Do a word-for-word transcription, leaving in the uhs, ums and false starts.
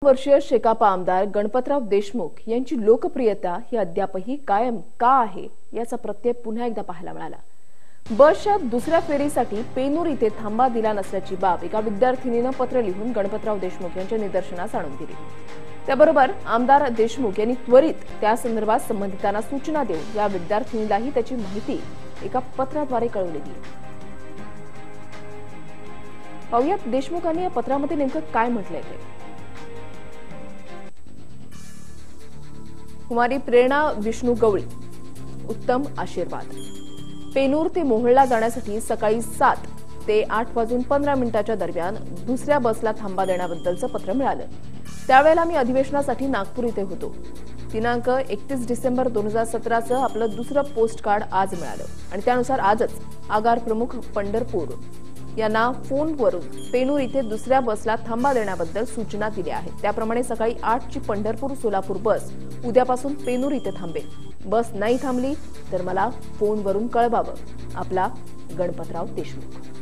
वर्षीय शेकापा आमदार गणपतराव देशमुख यांची लोकप्रियता ही अद्यापही कायम का आहे याचा प्रत्यय पुन्हा एकदा पाहायला मिळाला। बसच्या दुसऱ्या फेरीसाठी पेनूर इथे थांबा दिला नसल्याची बाब एका विद्यार्थिनीने पत्र लिहून गणपतराव देशमुख यांच्या निदर्शनास आणून दिली। त्याबरोबर आमदार देशमुख यांनी त्वरित त्या संदर्भात संबंधितांना सूचना देऊन या विद्यार्थिनीलाही त्याची माहिती एका पत्राद्वारे कळवली आहे। पाहुयात देशमुखांनी या पत्रामध्ये नेमकं काय म्हटलंय ते। कुमारी प्रेरणा विष्णू गवळी, उत्तम आशीर्वाद। पेनूर ते मोहोळला जाण्यासाठी सकाळी सात ते आठ वाजून पंधरा मिनिटांच्या दरम्यान दुसऱ्या बसला थांबा देण्याबद्दलचं पत्र मिळालं। त्यावेळेला मी अधिवेशनासाठी नागपूर इथे होतो। दिनांक एकतीस डिसेंबर दोन हजार सतराचं आपलं दुसरं पोस्ट कार्ड आज मिळालं आणि त्यानुसार आजच आगार प्रमुख पंढरपूर यांना फोनवरून पेनूर इथे दुसऱ्या बसला थांबा देण्याबद्दल सूचना दिल्या आहेत। त्याप्रमाणे सकाळी आठ ची पंढरपूर सोलापूर बस उद्यापासून पेनूर इथे थांबेल। बस नाही थांबली तर मला फोनवरून कळवावं। आपला गणपतराव देशमुख।